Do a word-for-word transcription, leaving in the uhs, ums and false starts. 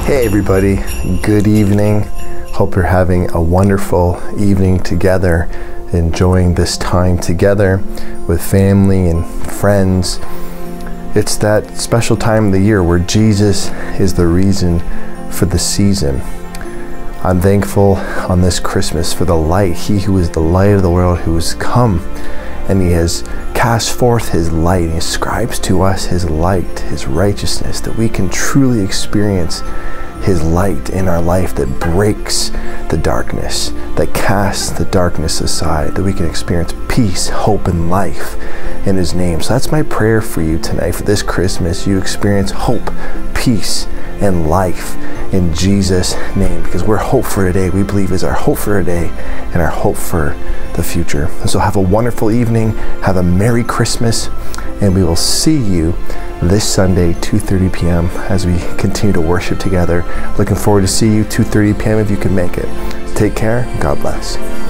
Hey everybody, good evening. Hope you're having a wonderful evening together, enjoying this time together with family and friends. It's that special time of the year where Jesus is the reason for the season. I'm thankful on this Christmas for the light, He who is the light of the world, who has come and He has cast forth His light. He ascribes to us His light, His righteousness, that we can truly experience His light in our life that breaks the darkness, that casts the darkness aside, that we can experience peace, hope, and life in His name. So that's my prayer for you tonight. For this Christmas, you experience hope, peace, and life in Jesus' name, because we're hope for today. We believe is our hope for today and our hope for the future. And so have a wonderful evening, have a Merry Christmas, and we will see you this Sunday, two thirty p m as we continue to worship together. Looking forward to see you two thirty p m if you can make it. Take care. God bless.